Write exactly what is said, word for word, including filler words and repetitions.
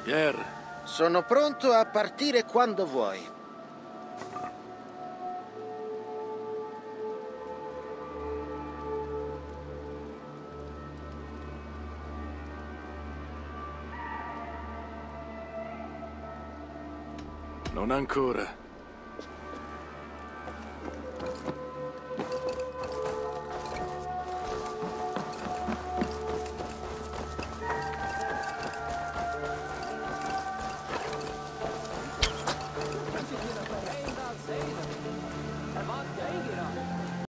Pierre. Sono pronto a partire quando vuoi. Non ancora.